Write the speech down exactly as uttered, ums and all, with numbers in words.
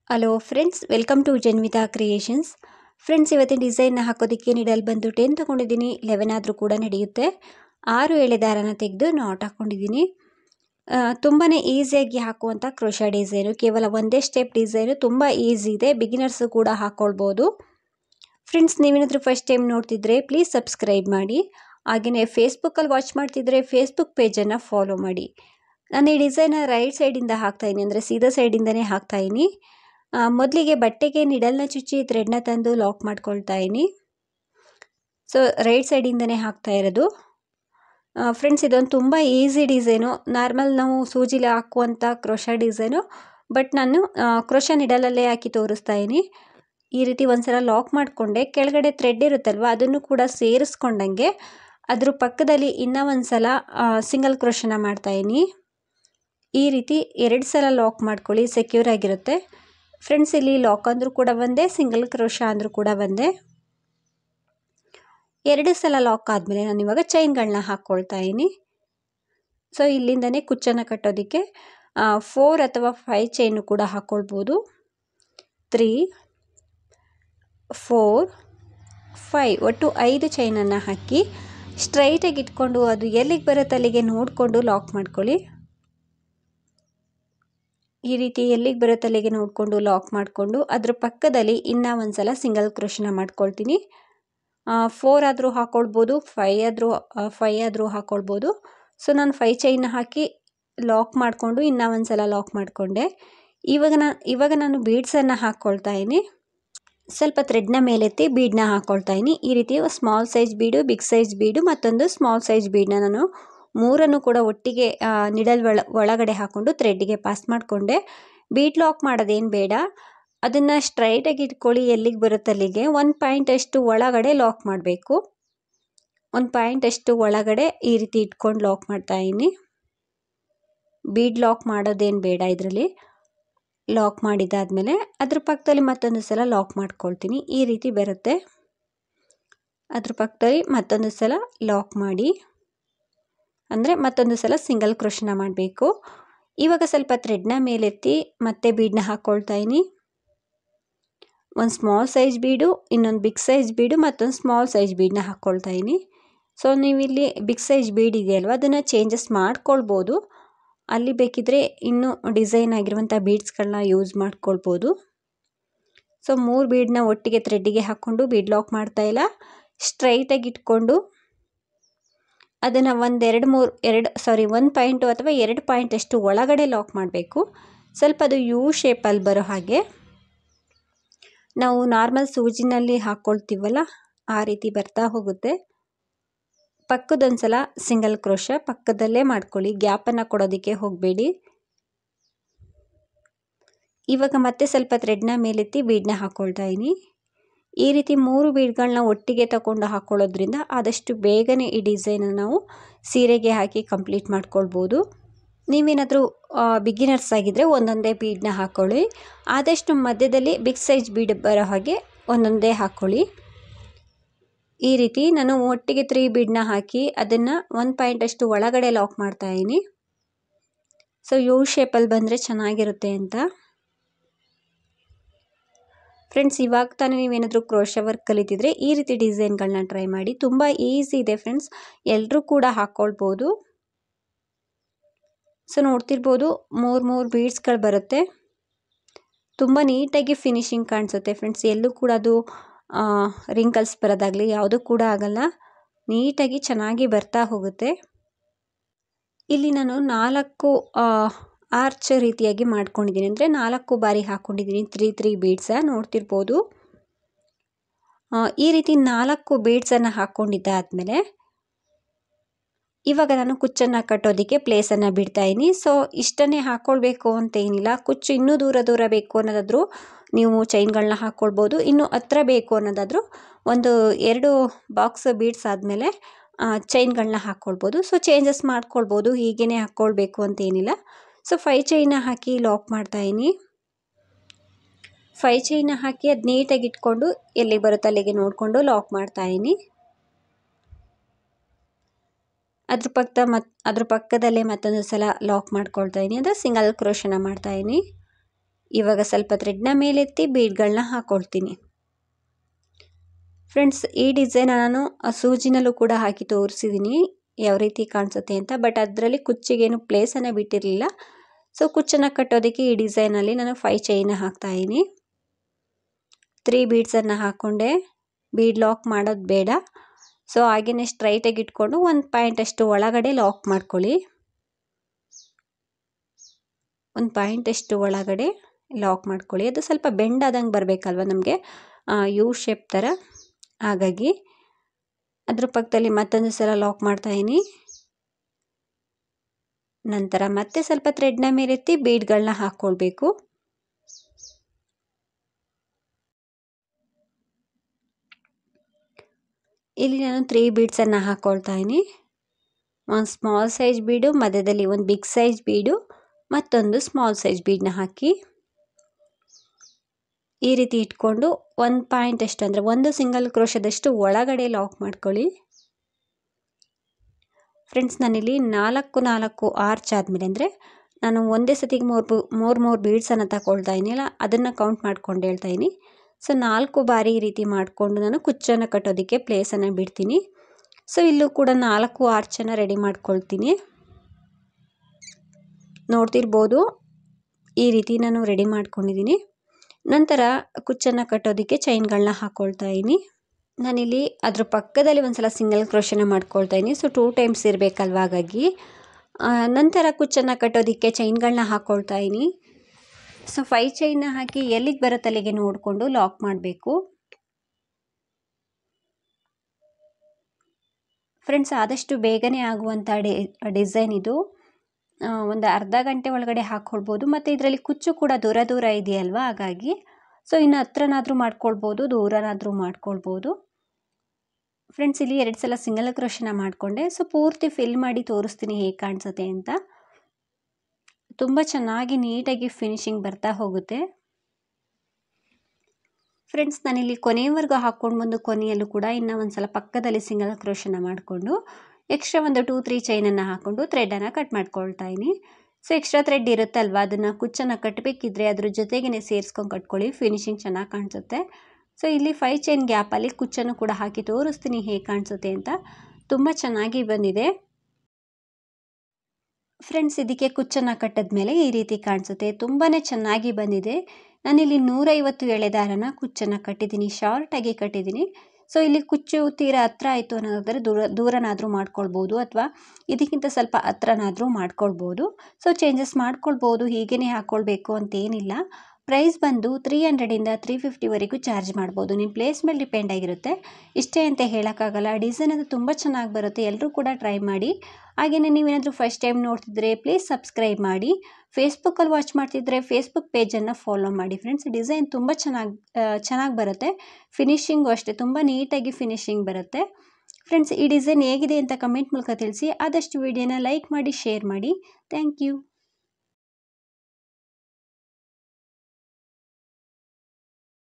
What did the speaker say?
Hello friends, welcome to Janvita creations. Friends, ಇವತ್ತಿನ ಡಿಸೈನ್ನ ಹಾಕೋದಕ್ಕೆ ನೀಡಲ್ ಬಂದು ಟೆನ್ ತೊಗೊಂಡಿದ್ದೀನಿ. ಲೆವೆನ್ ಆದರೂ ಕೂಡ ನಡೆಯುತ್ತೆ. ಆರು ಎಳೆ ದಾರನ ತೆಗೆದು ನಾಟ್ ಹಾಕ್ಕೊಂಡಿದ್ದೀನಿ. ತುಂಬಾ ಈಸಿಯಾಗಿ ಹಾಕುವಂಥ ಕ್ರೋಶಾ ಡಿಸೈನು. ಕೇವಲ ಒಂದೇ ಸ್ಟೆಪ್ ಡಿಸೈನು. ತುಂಬ ಈಸಿ ಇದೆ, ಬಿಗಿನರ್ಸು ಕೂಡ ಹಾಕ್ಕೊಳ್ಬೋದು. ಫ್ರೆಂಡ್ಸ್, ನೀವೇನಾದರೂ ಫಸ್ಟ್ ಟೈಮ್ ನೋಡ್ತಿದ್ರೆ ಪ್ಲೀಸ್ ಸಬ್ಸ್ಕ್ರೈಬ್ ಮಾಡಿ. ಹಾಗೆಯೇ ಫೇಸ್ಬುಕ್ಕಲ್ಲಿ ವಾಚ್ ಮಾಡ್ತಿದ್ರೆ ಫೇಸ್ಬುಕ್ ಪೇಜನ್ನು ಫಾಲೋ ಮಾಡಿ. ನಾನು ಈ ಡಿಸೈನ ರೈಟ್ ಸೈಡಿಂದ ಹಾಕ್ತಾಯಿನಿ, ಅಂದರೆ ಸೀದಾ ಸೈಡಿಂದನೇ ಹಾಕ್ತಾಯಿನಿ. ಮೊದಲಿಗೆ ಬಟ್ಟೆಗೆ ನಿಡಲ್ನ ಚುಚ್ಚಿ ಥ್ರೆಡ್ನ ತಂದು ಲಾಕ್ ಮಾಡ್ಕೊಳ್ತಾ ಇದ್ದೀನಿ. ಸೊ ರೈಟ್ ಸೈಡಿಂದನೇ ಹಾಕ್ತಾ ಇರೋದು. ಫ್ರೆಂಡ್ಸ್, ಇದೊಂದು ತುಂಬ ಈಸಿ ಡಿಸೈನು. ನಾರ್ಮಲ್ ನಾವು ಸೂಜಿಲಿ ಹಾಕುವಂಥ ಕ್ರೋಶಾ ಡಿಸೈನು, ಬಟ್ ನಾನು ಕ್ರೋಶಾ ನಿಡಲಲ್ಲೇ ಹಾಕಿ ತೋರಿಸ್ತಾ ಇದ್ದೀನಿ. ಈ ರೀತಿ ಒಂದ್ಸಲ ಲಾಕ್ ಮಾಡಿಕೊಂಡೆ ಕೆಳಗಡೆ ಥ್ರೆಡ್ ಇರುತ್ತಲ್ವ, ಅದನ್ನು ಕೂಡ ಸೇರಿಸ್ಕೊಂಡಂಗೆ ಅದ್ರ ಪಕ್ಕದಲ್ಲಿ ಇನ್ನೂ ಒಂದು ಸಲ ಸಿಂಗಲ್ ಕ್ರೋಶನ ಮಾಡ್ತಾಯಿದ್ದೀನಿ. ಈ ರೀತಿ ಎರಡು ಸಲ ಲಾಕ್ ಮಾಡ್ಕೊಳ್ಳಿ, ಸೆಕ್ಯೂರ್ ಆಗಿರುತ್ತೆ. ಫ್ರೆಂಡ್ಸ್, ಇಲ್ಲಿ ಲಾಕ್ ಅಂದರೂ ಕೂಡ ಒಂದೇ, ಸಿಂಗಲ್ ಕ್ರೋಶಾ ಅಂದರೂ ಕೂಡ ಒಂದೇ. ಎರಡು ಸಲ ಲಾಕ್ ಆದಮೇಲೆ ನಾನು ಇವಾಗ ಚೈನ್ಗಳನ್ನ ಹಾಕ್ಕೊಳ್ತಾ ಇದ್ದೀನಿ. ಸೊ ಇಲ್ಲಿಂದನೇ ಕುಚ್ಚನ್ನು ಕಟ್ಟೋದಕ್ಕೆ ಫೋರ್ ಅಥವಾ ಫೈವ್ ಚೈನು ಕೂಡ ಹಾಕ್ಕೊಳ್ಬೋದು. ತ್ರೀ ಫೋರ್ ಫೈವ್ ಒಟ್ಟು ಐದು ಚೈನನ್ನು ಹಾಕಿ ಸ್ಟ್ರೈಟಾಗಿ ಇಟ್ಕೊಂಡು ಅದು ಎಲ್ಲಿಗೆ ಬರುತ್ತೆ ಅಲ್ಲಿಗೆ ನೋಡಿಕೊಂಡು ಲಾಕ್ ಮಾಡ್ಕೊಳ್ಳಿ. ಈ ರೀತಿ ಎಲ್ಲಿಗೆ ಬರುತ್ತೆ ಅಲ್ಲಿಗೆ ನೋಡಿಕೊಂಡು ಲಾಕ್ ಮಾಡಿಕೊಂಡು ಅದ್ರ ಪಕ್ಕದಲ್ಲಿ ಇನ್ನೂ ಒಂದು ಸಲ ಸಿಂಗಲ್ ಕ್ರೋಶನ ಮಾಡ್ಕೊಳ್ತೀನಿ. ಫೋರ್ ಆದರೂ ಹಾಕ್ಕೊಳ್ಬೋದು, ಫೈ ಆದರೂ ಫೈ ಆದರೂ ಹಾಕ್ಕೊಳ್ಬೋದು. ಸೊ ನಾನು ಫೈ ಚೈನ ಹಾಕಿ ಲಾಕ್ ಮಾಡಿಕೊಂಡು ಇನ್ನೂ ಒಂದು ಸಲ ಲಾಕ್ ಮಾಡಿಕೊಂಡೆ. ಇವಾಗ ನಾನು ಇವಾಗ ನಾನು ಬೀಡ್ಸನ್ನು ಹಾಕ್ಕೊಳ್ತಾ ಇದ್ದೀನಿ. ಸ್ವಲ್ಪ ಥ್ರೆಡ್ನ ಮೇಲೆತ್ತಿ ಬೀಡನ್ನ ಹಾಕ್ಕೊಳ್ತಾ ಇದ್ದೀನಿ. ಈ ರೀತಿ small size bead, big size bead, ಮತ್ತೊಂದು ಸ್ಮಾಲ್ ಸೈಜ್ ಬೀಡನ್ನ ನಾನು ಮೂರನ್ನು ಕೂಡ ಒಟ್ಟಿಗೆ ನಿಡಲ್ ಒಳ ಒಳಗಡೆ ಹಾಕ್ಕೊಂಡು ಥ್ರೆಡ್ಗೆ ಪಾಸ್ ಮಾಡಿಕೊಂಡೆ. ಬೀಡ್ ಲಾಕ್ ಮಾಡೋದೇನು ಬೇಡ, ಅದನ್ನು ಸ್ಟ್ರೈಟಾಗಿ ಇಟ್ಕೊಳ್ಳಿ. ಎಲ್ಲಿಗೆ ಬರುತ್ತೆ ಅಲ್ಲಿಗೆ ಒಂದು ಪಾಯಿಂಟ್ ಅಷ್ಟು ಒಳಗಡೆ ಲಾಕ್ ಮಾಡಬೇಕು. ಒಂದು ಪಾಯಿಂಟ್ ಅಷ್ಟು ಒಳಗಡೆ ಈ ರೀತಿ ಇಟ್ಕೊಂಡು ಲಾಕ್ ಮಾಡ್ತಾ ಇದ್ದೀನಿ. ಬೀಡ್ ಲಾಕ್ ಮಾಡೋದೇನು ಬೇಡ ಇದರಲ್ಲಿ. ಲಾಕ್ ಮಾಡಿದ್ದಾದಮೇಲೆ ಅದ್ರ ಪಕ್ಕದಲ್ಲಿ ಮತ್ತೊಂದು ಸಲ ಲಾಕ್ ಮಾಡ್ಕೊಳ್ತೀನಿ. ಈ ರೀತಿ ಬರುತ್ತೆ. ಅದ್ರ ಪಕ್ಕದಲ್ಲಿ ಮತ್ತೊಂದು ಸಲ ಲಾಕ್ ಮಾಡಿ, ಅಂದರೆ ಮತ್ತೊಂದು ಸಲ ಸಿಂಗಲ್ ಕ್ರೋಶನ ಮಾಡಬೇಕು. ಇವಾಗ ಸ್ವಲ್ಪ ಥ್ರೆಡ್ನ ಮೇಲೆತ್ತಿ ಮತ್ತೆ ಬೀಡನ್ನ ಹಾಕ್ಕೊಳ್ತಾ ಇದ್ದೀನಿ. ಒಂದು ಸ್ಮಾಲ್ ಸೈಜ್ ಬೀಡು, ಇನ್ನೊಂದು ಬಿಗ್ ಸೈಜ್ ಬೀಡು, ಮತ್ತೊಂದು ಸ್ಮಾಲ್ ಸೈಜ್ ಬೀಡನ್ನ ಹಾಕ್ಕೊಳ್ತಾ ಇದ್ದೀನಿ. ಸೊ ನೀವಿಲ್ಲಿ ಬಿಗ್ ಸೈಜ್ ಬೀಡ್ ಇದೆಯಲ್ವ, ಅದನ್ನು ಚೇಂಜಸ್ ಮಾಡ್ಕೊಳ್ಬೋದು. ಅಲ್ಲಿ ಬೇಕಿದ್ರೆ ಇನ್ನೂ ಡಿಸೈನ್ ಆಗಿರುವಂಥ ಬೀಡ್ಸ್ಗಳನ್ನ ಯೂಸ್ ಮಾಡ್ಕೊಳ್ಬೋದು. ಸೊ ಮೂರು ಬೀಡನ್ನ ಒಟ್ಟಿಗೆ ಥ್ರೆಡ್ಡಿಗೆ ಹಾಕ್ಕೊಂಡು ಬೀಡ್ ಲಾಕ್ ಮಾಡ್ತಾಯಿಲ್ಲ, ಸ್ಟ್ರೈಟಾಗಿ ಇಟ್ಕೊಂಡು ಅದನ್ನು ಒಂದೆರಡು ಮೂರು ಎರಡು ಸಾರಿ ಒಂದು ಪಾಯಿಂಟು ಅಥವಾ ಎರಡು ಪಾಯಿಂಟ್ ಅಷ್ಟು ಒಳಗಡೆ ಲಾಕ್ ಮಾಡಬೇಕು. ಸ್ವಲ್ಪ ಅದು ಯು ಶೇಪಲ್ಲಿ ಬರೋ ಹಾಗೆ ನಾವು ನಾರ್ಮಲ್ ಸೂಜಿನಲ್ಲಿ ಹಾಕ್ಕೊಳ್ತೀವಲ್ಲ ಆ ರೀತಿ ಬರ್ತಾ ಹೋಗುತ್ತೆ. ಪಕ್ಕದೊಂದು ಸಲ ಸಿಂಗಲ್ ಕ್ರೋಶ ಪಕ್ಕದಲ್ಲೇ ಮಾಡ್ಕೊಳ್ಳಿ, ಗ್ಯಾಪನ್ನು ಕೊಡೋದಕ್ಕೆ ಹೋಗಬೇಡಿ. ಇವಾಗ ಮತ್ತೆ ಸ್ವಲ್ಪ ಥ್ರೆಡ್ನ ಮೇಲೆತ್ತಿ ಬೀಡನ್ನ ಹಾಕ್ಕೊಳ್ತಾ ಇದ್ದೀನಿ. ಈ ರೀತಿ ಮೂರು ಬೀಡ್ಗಳನ್ನ ಒಟ್ಟಿಗೆ ತಗೊಂಡು ಹಾಕ್ಕೊಳ್ಳೋದ್ರಿಂದ ಆದಷ್ಟು ಬೇಗನೆ ಈ ಡಿಸೈನನ್ನು ನಾವು ಸೀರೆಗೆ ಹಾಕಿ ಕಂಪ್ಲೀಟ್ ಮಾಡ್ಕೊಳ್ಬೋದು. ನೀವೇನಾದರೂ ಬಿಗಿನರ್ಸ್ ಆಗಿದ್ದರೆ ಒಂದೊಂದೇ ಬೀಡನ್ನ ಹಾಕ್ಕೊಳ್ಳಿ. ಆದಷ್ಟು ಮಧ್ಯದಲ್ಲಿ ಬಿಗ್ ಸೈಜ್ ಬೀಡ್ ಬರೋ ಹಾಗೆ ಒಂದೊಂದೇ ಹಾಕ್ಕೊಳ್ಳಿ. ಈ ರೀತಿ ನಾನು ಒಟ್ಟಿಗೆ ತ್ರೀ ಬೀಡನ್ನ ಹಾಕಿ ಅದನ್ನು ಒಂದು ಪಾಯಿಂಟ್ ಅಷ್ಟು ಒಳಗಡೆ ಲಾಕ್ ಮಾಡ್ತಾ ಇದ್ದೀನಿ. ಸೊ ಯು ಶೇಪಲ್ಲಿ ಬಂದರೆ ಚೆನ್ನಾಗಿರುತ್ತೆ ಅಂತ. ಫ್ರೆಂಡ್ಸ್, ಇವಾಗ ತಾನೇ ನೀವೇನಾದರೂ ಕ್ರೋಶಾ ವರ್ಕ್ ಕಲಿತಿದ್ರೆ ಈ ರೀತಿ ಡಿಸೈನ್ಗಳನ್ನ ಟ್ರೈ ಮಾಡಿ. ತುಂಬ ಈಸಿ ಇದೆ ಫ್ರೆಂಡ್ಸ್, ಎಲ್ಲರೂ ಕೂಡ ಹಾಕ್ಕೊಳ್ಬೋದು. ಸೊ ನೋಡ್ತಿರ್ಬೋದು ಮೂರು ಮೂರು ಬೀಡ್ಸ್ಗಳು ಬರುತ್ತೆ. ತುಂಬ ನೀಟಾಗಿ ಫಿನಿಶಿಂಗ್ ಕಾಣಿಸುತ್ತೆ ಫ್ರೆಂಡ್ಸ್. ಎಲ್ಲೂ ಕೂಡ ಅದು ರಿಂಕಲ್ಸ್ ಬರೋದಾಗಲಿ ಯಾವುದೂ ಕೂಡ ಆಗಲ್ಲ. ನೀಟಾಗಿ ಚೆನ್ನಾಗಿ ಬರ್ತಾ ಹೋಗುತ್ತೆ. ಇಲ್ಲಿ ನಾನು ನಾಲ್ಕು ಆರ್ಚ್ ರೀತಿಯಾಗಿ ಮಾಡ್ಕೊಂಡಿದ್ದೀನಿ, ಅಂದರೆ ನಾಲ್ಕು ಬಾರಿ ಹಾಕ್ಕೊಂಡಿದ್ದೀನಿ ತ್ರೀ ತ್ರೀ ಬೀಡ್ಸ ನೋಡ್ತಿರ್ಬೋದು. ಈ ರೀತಿ ನಾಲ್ಕು ಬೀಡ್ಸನ್ನು ಹಾಕ್ಕೊಂಡಿದ್ದಾದಮೇಲೆ ಇವಾಗ ನಾನು ಕುಚ್ಚನ್ನು ಕಟ್ಟೋದಕ್ಕೆ ಪ್ಲೇಸನ್ನು ಬಿಡ್ತಾಯಿದ್ದೀನಿ. ಸೊ ಇಷ್ಟನ್ನೇ ಹಾಕ್ಕೊಳ್ಬೇಕು ಅಂತ ಏನಿಲ್ಲ. ಕುಚ್ಚು ಇನ್ನೂ ದೂರ ದೂರ ಬೇಕು ಅನ್ನೋದಾದರೂ ನೀವು ಚೈನ್ಗಳನ್ನ ಹಾಕ್ಕೊಳ್ಬೋದು. ಇನ್ನೂ ಹತ್ರ ಬೇಕು ಅನ್ನೋದಾದರೂ ಒಂದು ಎರಡು ಬಾಕ್ಸ್ ಬೀಡ್ಸ್ ಆದಮೇಲೆ ಚೈನ್ಗಳನ್ನ ಹಾಕ್ಕೊಳ್ಬೋದು. ಸೊ ಚೇಂಜಸ್ ಮಾಡ್ಕೊಳ್ಬೋದು, ಹೀಗೇ ಹಾಕ್ಕೊಳ್ಬೇಕು ಅಂತ ಏನಿಲ್ಲ. ಸೊ ಫೈ ಚೈನ ಹಾಕಿ ಲಾಕ್ ಮಾಡ್ತಾಯಿದ್ದೀನಿ. ಫೈ ಚೈನ ಹಾಕಿ ಅದು ನೀಟಾಗಿ ಇಟ್ಕೊಂಡು ಎಲ್ಲಿಗೆ ಬರುತ್ತೆ ಅಲ್ಲಿಗೆ ನೋಡಿಕೊಂಡು ಲಾಕ್ ಮಾಡ್ತಾಯಿದ್ದೀನಿ. ಅದ್ರ ಪಕ್ಕದ ಮತ್ತು ಅದ್ರ ಪಕ್ಕದಲ್ಲೇ ಮತ್ತೊಂದು ಸಲ ಲಾಕ್ ಮಾಡ್ಕೊಳ್ತಾ ಇದ್ದೀನಿ, ಅಂದರೆ ಸಿಂಗಲ್ ಕ್ರೋಶನ ಮಾಡ್ತಾಯಿದ್ದೀನಿ. ಇವಾಗ ಸ್ವಲ್ಪ ಥ್ರೆಡ್ನ ಮೇಲೆತ್ತಿ ಬೀಡ್ಗಳನ್ನ ಹಾಕ್ಕೊಳ್ತೀನಿ. ಫ್ರೆಂಡ್ಸ್, ಈ ಡಿಸೈನ್ ನಾನು ಸೂಜಿನಲ್ಲೂ ಕೂಡ ಹಾಕಿ ತೋರಿಸಿದ್ದೀನಿ ಯಾವ ರೀತಿ ಕಾಣಿಸುತ್ತೆ ಅಂತ. ಬಟ್ ಅದರಲ್ಲಿ ಕುಚ್ಚಿಗೇನು ಪ್ಲೇಸನ್ನು ಬಿಟ್ಟಿರಲಿಲ್ಲ. ಸೊ ಕುಚ್ಚನ್ನು ಕಟ್ಟೋದಕ್ಕೆ ಈ ಡಿಸೈನಲ್ಲಿ ನಾನು ಫೈವ್ ಚೈನ ಹಾಕ್ತಾಯಿದ್ದೀನಿ. ತ್ರೀ ಬೀಡ್ಸನ್ನು ಹಾಕ್ಕೊಂಡೆ. ಬೀಡ್ ಲಾಕ್ ಮಾಡೋದು ಬೇಡ. ಸೊ ಹಾಗೆಯೇ ಸ್ಟ್ರೈಟಾಗಿ ಇಟ್ಕೊಂಡು ಒಂದು ಪಾಯಿಂಟಷ್ಟು ಒಳಗಡೆ ಲಾಕ್ ಮಾಡ್ಕೊಳ್ಳಿ. ಒಂದು ಪಾಯಿಂಟಷ್ಟು ಒಳಗಡೆ ಲಾಕ್ ಮಾಡ್ಕೊಳ್ಳಿ. ಅದು ಸ್ವಲ್ಪ ಬೆಂಡ್ ಆದಂಗೆ ಬರಬೇಕಲ್ವ ನಮಗೆ, ಯು ಶೇಪ್ ಥರ. ಹಾಗಾಗಿ ಅದ್ರ ಪಕ್ಕದಲ್ಲಿ ಮತ್ತೊಂದು ಸಲ ಲಾಕ್ ಮಾಡ್ತಾಯಿದ್ದೀನಿ. ನಂತರ ಮತ್ತೆ ಸ್ವಲ್ಪ ಥ್ರೆಡ್ನ ಮೇಲೆತ್ತಿ ಬೀಡ್ಗಳನ್ನ ಹಾಕ್ಕೊಳ್ಬೇಕು. ಇಲ್ಲಿ ನಾನು ತ್ರೀ ಬೀಡ್ಸನ್ನು ಹಾಕ್ಕೊಳ್ತಾ ಇದ್ದೀನಿ. ಒಂದು ಸ್ಮಾಲ್ ಸೈಜ್ ಬೀಡು, ಮಧ್ಯದಲ್ಲಿ ಒಂದು ಬಿಗ್ ಸೈಜ್ ಬೀಡು, ಮತ್ತೊಂದು ಸ್ಮಾಲ್ ಸೈಜ್ ಬೀಡನ್ನ ಹಾಕಿ ಈ ರೀತಿ ಇಟ್ಕೊಂಡು ಒಂದು ಪಾಯಿಂಟ್ ಅಷ್ಟು ಅಂದರೆ ಒಂದು ಸಿಂಗಲ್ ಕ್ರೋಶದಷ್ಟು ಒಳಗಡೆ ಲಾಕ್ ಮಾಡ್ಕೊಳ್ಳಿ. ಫ್ರೆಂಡ್ಸ್, ನಾನಿಲ್ಲಿ ನಾಲ್ಕು ನಾಲ್ಕು ಆರ್ಚ್ ಆದಮೇಲೆ ಅಂದರೆ ನಾನು ಒಂದೇ ಸತಿಗೆ ಮೂರು ಮೂರು ಮೂರು ಬೀಡ್ಸನ್ನು ತಗೊಳ್ತಾ ಇದ್ದೀನಲ್ಲ, ಅದನ್ನು ಕೌಂಟ್ ಮಾಡ್ಕೊಂಡು ಹೇಳ್ತಾ ಇದ್ದೀನಿ. ಸೊ ನಾಲ್ಕು ಬಾರಿ ಈ ರೀತಿ ಮಾಡಿಕೊಂಡು ನಾನು ಕುಚ್ಚನ್ನು ಕಟ್ಟೋದಕ್ಕೆ ಪ್ಲೇಸನ್ನು ಬಿಡ್ತೀನಿ. ಸೊ ಇಲ್ಲೂ ಕೂಡ ನಾಲ್ಕು ಆರ್ಚನ್ನು ರೆಡಿ ಮಾಡ್ಕೊಳ್ತೀನಿ. ನೋಡ್ತಿರ್ಬೋದು, ಈ ರೀತಿ ನಾನು ರೆಡಿ ಮಾಡ್ಕೊಂಡಿದ್ದೀನಿ. ನಂತರ ಕುಚ್ಚನ್ನು ಕಟ್ಟೋದಕ್ಕೆ ಚೈನ್ಗಳನ್ನ ಹಾಕ್ಕೊಳ್ತಾ ಇದ್ದೀನಿ. ನಾನಿಲ್ಲಿ ಅದ್ರ ಪಕ್ಕದಲ್ಲಿ ಒಂದು ಸಲ ಸಿಂಗಲ್ ಕ್ರೋಶನ ಮಾಡ್ಕೊಳ್ತಾ ಇದ್ದೀನಿ. ಸೊ ಟೂ ಟೈಮ್ಸ್ ಇರಬೇಕಲ್ವ, ಹಾಗಾಗಿ ನಂತರ ಕುಚ್ಚನ್ನು ಕಟ್ಟೋದಕ್ಕೆ ಚೈನ್ಗಳನ್ನ ಹಾಕ್ಕೊಳ್ತಾ ಇದ್ದೀನಿ. ಸೊ ಫೈವ್ ಚೈನ್ನ ಹಾಕಿ ಎಲ್ಲಿಗೆ ಬರುತ್ತೆ ಅಲ್ಲಿಗೆ ನೋಡಿಕೊಂಡು ಲಾಕ್ ಮಾಡಬೇಕು. ಫ್ರೆಂಡ್ಸ್, ಆದಷ್ಟು ಬೇಗನೆ ಆಗುವಂಥ ಡಿ ಡಿಸೈನ್ ಇದು. ಒಂದು ಅರ್ಧ ಗಂಟೆ ಒಳಗಡೆ ಹಾಕ್ಕೊಳ್ಬೋದು. ಮತ್ತು ಇದರಲ್ಲಿ ಕುಚ್ಚು ಕೂಡ ದೂರ ದೂರ ಇದೆಯಲ್ವ, ಹಾಗಾಗಿ ಸೊ ಇನ್ನು ಹತ್ರನಾದರೂ ಮಾಡ್ಕೊಳ್ಬೋದು, ದೂರನಾದರೂ ಮಾಡ್ಕೊಳ್ಬೋದು. ಫ್ರೆಂಡ್ಸ್, ಇಲ್ಲಿ ಎರಡು ಸಲ ಸಿಂಗಲ್ ಕ್ರೋಶನ ಮಾಡಿಕೊಂಡೆ. ಸೊ ಪೂರ್ತಿ ಫಿಲ್ ಮಾಡಿ ತೋರಿಸ್ತೀನಿ ಹೇಗೆ ಕಾಣಿಸುತ್ತೆ ಅಂತ. ತುಂಬ ಚೆನ್ನಾಗಿ ನೀಟಾಗಿ ಫಿನಿಶಿಂಗ್ ಬರ್ತಾ ಹೋಗುತ್ತೆ. ಫ್ರೆಂಡ್ಸ್, ನಾನಿಲ್ಲಿ ಕೊನೆಯವರೆಗೂ ಹಾಕ್ಕೊಂಡು ಬಂದು ಕೊನೆಯಲ್ಲೂ ಕೂಡ ಇನ್ನೂ ಒಂದು ಸಲ ಪಕ್ಕದಲ್ಲಿ ಸಿಂಗಲ್ ಕ್ರೋಶನ ಮಾಡಿಕೊಂಡು ಎಕ್ಸ್ಟ್ರಾ ಒಂದು ಟೂ ತ್ರೀ ಚೈನನ್ನು ಹಾಕ್ಕೊಂಡು ಥ್ರೆಡನ್ನು ಕಟ್ ಮಾಡ್ಕೊಳ್ತಾ ಇದ್ದೀನಿ. ಸೊ ಎಕ್ಸ್ಟ್ರಾ ಥ್ರೆಡ್ ಇರುತ್ತಲ್ವ, ಅದನ್ನು ಕುಚ್ಚನ್ನು ಕಟ್ಟಬೇಕಿದ್ರೆ ಅದ್ರ ಜೊತೆಗೇ ಸೇರಿಸ್ಕೊಂಡು ಕಟ್ಕೊಳ್ಳಿ, ಫಿನಿಶಿಂಗ್ ಚೆನ್ನಾಗಿ ಕಾಣಿಸುತ್ತೆ. ಸೊ ಇಲ್ಲಿ ಫೈವ್ ಚೈನ್ ಗ್ಯಾಪಲ್ಲಿ ಕುಚ್ಚನ್ನು ಕೂಡ ಹಾಕಿ ತೋರಿಸ್ತೀನಿ ಹೇಗೆ ಕಾಣಿಸುತ್ತೆ ಅಂತ. ತುಂಬ ಚೆನ್ನಾಗಿ ಬಂದಿದೆ. ಫ್ರೆಂಡ್ಸ್, ಇದಕ್ಕೆ ಕುಚ್ಚನ್ನು ಕಟ್ಟಿದ ಮೇಲೆ ಈ ರೀತಿ ಕಾಣಿಸುತ್ತೆ. ತುಂಬಾ ಚೆನ್ನಾಗಿ ಬಂದಿದೆ. ನಾನಿಲ್ಲಿ ನೂರೈವತ್ತು ಎಳೆ ದಾರನ ಕುಚ್ಚನ್ನು ಕಟ್ಟಿದ್ದೀನಿ, ಶಾರ್ಟಾಗಿ ಕಟ್ಟಿದ್ದೀನಿ. ಸೊ ಇಲ್ಲಿ ಕುಚ್ಚು ತೀರಾ ಹತ್ರ ಆಯಿತು ಅನ್ನೋದಾದರೆ ದೂರ ದೂರನಾದರೂ ಮಾಡ್ಕೊಳ್ಬೋದು, ಅಥವಾ ಇದಕ್ಕಿಂತ ಸ್ವಲ್ಪ ಹತ್ರನಾದರೂ ಮಾಡ್ಕೊಳ್ಬೋದು. ಸೊ ಚೇಂಜಸ್ ಮಾಡ್ಕೊಳ್ಬೋದು, ಹೀಗೇ ಹಾಕ್ಕೊಳ್ಬೇಕು ಅಂತೇನಿಲ್ಲ. ಪ್ರೈಸ್ ಬಂದು ತ್ರೀ ಹಂಡ್ರೆಡಿಂದ ತ್ರೀ ಫಿಫ್ಟಿವರೆಗೂ ಚಾರ್ಜ್ ಮಾಡ್ಬೋದು. ನಿಮ್ಮ ಪ್ಲೇಸ್ ಮೇಲೆ ಡಿಪೆಂಡ್ ಆಗಿರುತ್ತೆ. ಇಷ್ಟೇ ಅಂತ ಹೇಳೋಕ್ಕಾಗಲ್ಲ. ಡಿಸೈನ್ ಅದು ತುಂಬ ಚೆನ್ನಾಗಿ ಬರುತ್ತೆ. ಎಲ್ಲರೂ ಕೂಡ ಟ್ರೈ ಮಾಡಿ. ಹಾಗೆಯೇ ನೀವೇನಾದರೂ ಫಸ್ಟ್ ಟೈಮ್ ನೋಡ್ತಿದ್ರೆ ಪ್ಲೀಸ್ ಸಬ್ಸ್ಕ್ರೈಬ್ ಮಾಡಿ. ಫೇಸ್ಬುಕ್ಕಲ್ಲಿ ವಾಚ್ ಮಾಡ್ತಿದ್ರೆ ಫೇಸ್ಬುಕ್ ಪೇಜನ್ನು ಫಾಲೋ ಮಾಡಿ. ಫ್ರೆಂಡ್ಸ್, ಡಿಸೈನ್ ತುಂಬ ಚೆನ್ನಾಗಿ ಚೆನ್ನಾಗಿ ಬರುತ್ತೆ. ಫಿನಿಶಿಂಗು ಅಷ್ಟೇ ತುಂಬ ನೀಟಾಗಿ ಫಿನಿಶಿಂಗ್ ಬರುತ್ತೆ. ಫ್ರೆಂಡ್ಸ್, ಈ ಡಿಸೈನ್ ಹೇಗಿದೆ ಅಂತ ಕಮೆಂಟ್ ಮೂಲಕ ತಿಳಿಸಿ. ಆದಷ್ಟು ವಿಡಿಯೋನ ಲೈಕ್ ಮಾಡಿ, ಶೇರ್ ಮಾಡಿ. Thank you.